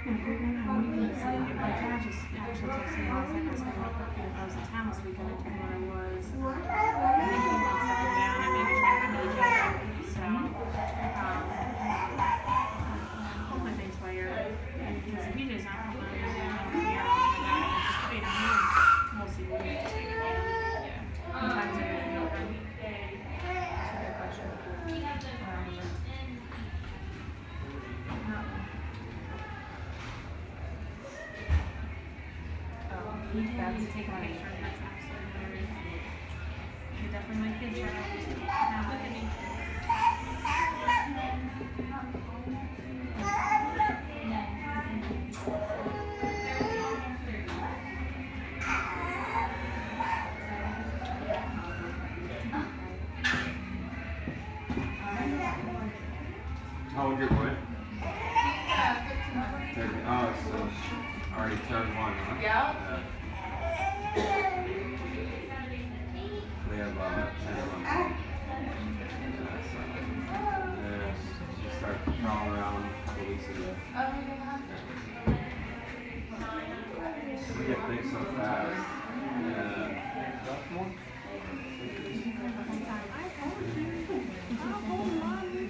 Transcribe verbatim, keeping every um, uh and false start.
Yeah, we're gonna have meetings. My dad just actually texted me last night asking me if I was in town this weekend. I told him I was. I think he wants to come down and maybe try to meet each other. So, um, hopefully things by your, because if he does not come down, then I'll be here on the night. Just wait a minute. We'll see what we have to take it on. Yeah. What time is it gonna be open? That's a good question. Um, That's take on insurance. That's absolutely. You definitely make good insurance. Now look at me. How old your boy? thirty. Oh, so already turned one, huh? Yeah. Yeah. We have uh, ten of them. Yeah, so, yeah, she started crawling around a couple weeks ago. We get big so fast. Yeah. I told you. I told mom.